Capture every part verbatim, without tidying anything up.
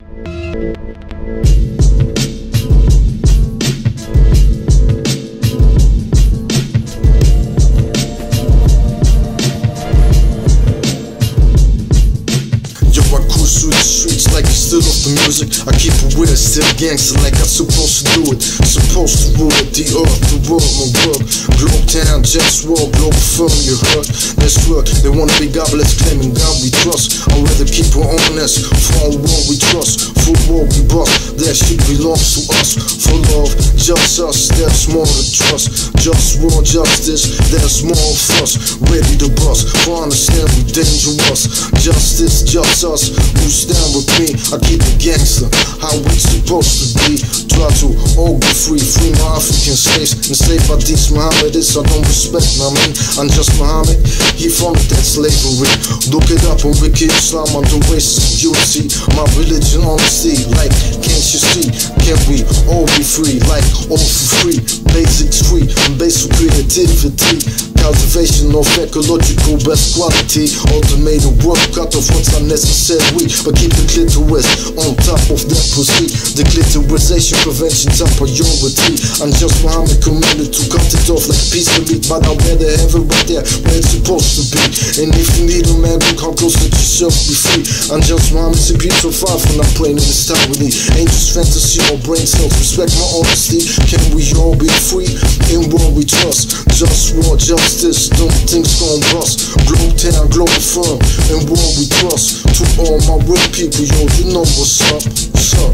The music, I keep it weird, still gangster like I'm supposed to do it. Supposed to rule it, the earth, the world, my work. Globe town, JustWar, Globalfirm, you heard? Let's work, they wanna be godless, claiming God we trust. I'd rather keep it honest, for our war we trust. For war we bust, that shit belongs to us. For love, just us, there's more to trust. JustWar, justice, there's more of us. Ready to bust, for understand we dangerous. Justice, just us, who stand with me. I keep it gangster, how we supposed to be. Try to all be free, free my African slaves. Enslaved by these Mohammedists, I don't respect, I mean, I'm just Muhammad, he funded that slavery. Look it up on Wiki Islam, under race security. My religion, honesty, like, can't you see? Can we all be free, like, all for free? Basics free, and basic creativity. Cultivation of ecological best quality. Automated work, cut off what's unnecessary, but keep the clitoris on top of that pussy. The clitorisation prevention top priority. I'm just Muhammad commanded to cut it off like a piece of meat, but I'd rather have it right there where it's supposed to be. And if you need a man, come close, let yourself be free. I'm just Muhammad, it's a beautiful five when I'm playing in this time with me. Ain't just fantasy or brain cells, respect my honesty. Can we all be free? In war we trust. JustWar, justice, don't things gon' bust. Globe town, Globalfirm, in war we trust. To all my real people, yo, you know what's up, what's up.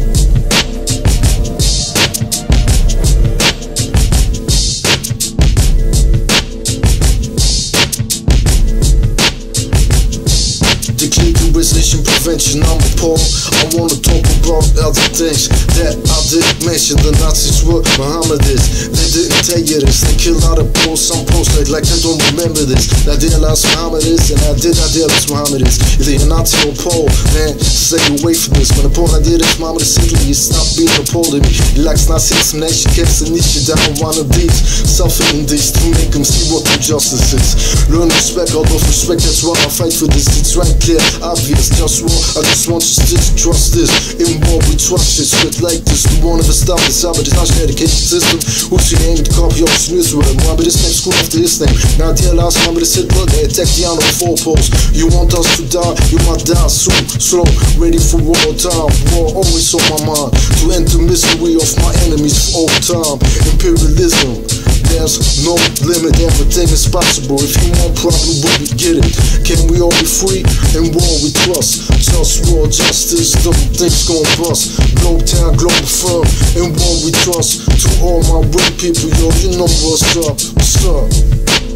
Clitorisation prevention, I'm appalled. I wanna talk about other things that I didn't mention. The Nazis were Mohammedists, they didn't tell you this. They killed out of posts, some posts like, like they don't remember this. I realized Mohammedists, and I did, I realized Mohammedists. Either you're Nazi or Pole, man, stay away from this. When the Pole I did is Mohammed simply, you stop being a Pole to me. He likes Nazis, and she keeps the niche down one of these. Suffering these to make them see what the justice is. Learn respect, all those respect, that's why I fight for this. It's right clear, obvious, JustWar, I just want you to trust this. In war we trust it, spit like this. We won't ever stop this, but it's not an education system. Who's your name, the copy of this with him? But this name, school after this name. Now dear last time, but it's Hitler, they attack the honor of four posts. You want us to die, you might die soon. Slow, ready for war time. War always on my mind, to end the misery of my enemies for all time. Imperialism, there's no limit, everything is possible. If you want problem, we get it. Can we all be free? In war we trust. JustWar, justice, don't things gon' bust. Globe town, Globalfirm, in war we trust. To all my real people, yo, you know what's up, what's up.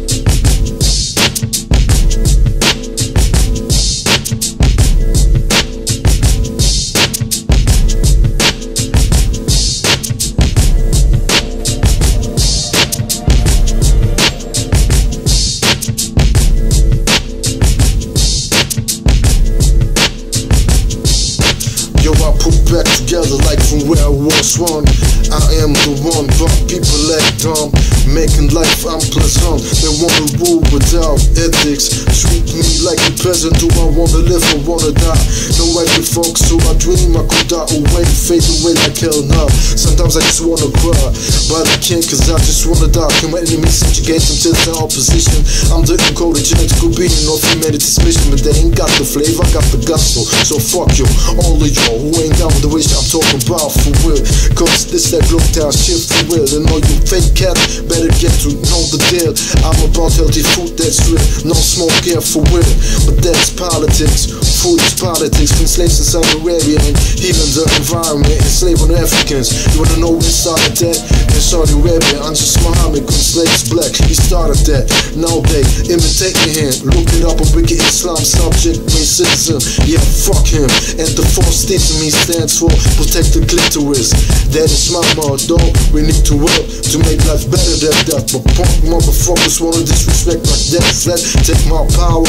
Back together like from where I was one. I am the one, but people act dumb, making life unpleasant. They wanna rule without ethics, treat me like a peasant. Do I wanna live or wanna die? No I give fuck, so I dream I could die away, fade away like hell now. Sometimes I just wanna cry, but I can't cause I just wanna die. Can my enemies subjugate them to the opposition? I'm the encoded genetical being of humanity's mission, but they ain't got the flavor, I got the gusto. So fuck you, all of y'all who ain't down with the wish I'm talking about for real. Cause this that globe town shit for real. And all you fake cats better get to know the deal. I'm about healthy food that's real, no smoke here for real. But that's politics, food is politics. Been slaves in Saudi Arabia and healing the environment, enslaving the Africans. You wanna know where started that? In Saudi Arabia, I'm just Muhammad, when slaves black, he started that. Now they imitate me here, look it up on Wiki Islam, subject, main citizen. Yeah, fuck him. And the force teaching me stands for protect the clitoris. That is my motto. We need to work to make life better than that. But punk motherfuckers wanna disrespect my death. Let take my power.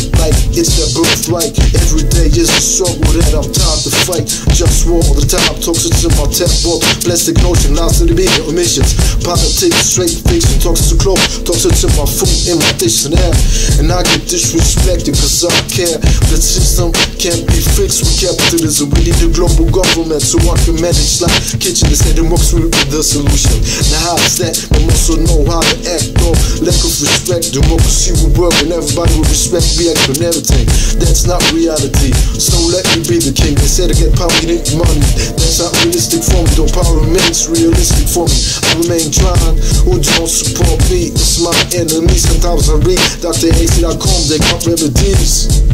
like it's their birthright. Every day is a struggle that I'm tired to fight. Just war all the time, toxic to my tap book. Plastic notion, now to the media emissions. Politics, straight fiction, toxic to clothes, toxic to my food in my dictionary. And I get disrespected cause I care. The system can't be fixed with capitalism. We need a global government so I can manage like kitchen instead of works with the solution. Now how is that? But also know how to act though. Lack of respect, democracy will work and everybody will respect, react on everything. That's not reality, so let me be the king. They said to get power you need money. That's not realistic for me, though power remains realistic for me. I remain trying, who don't support me, it's my enemy. Sometimes I read Doctor A C dot com, they got remedies.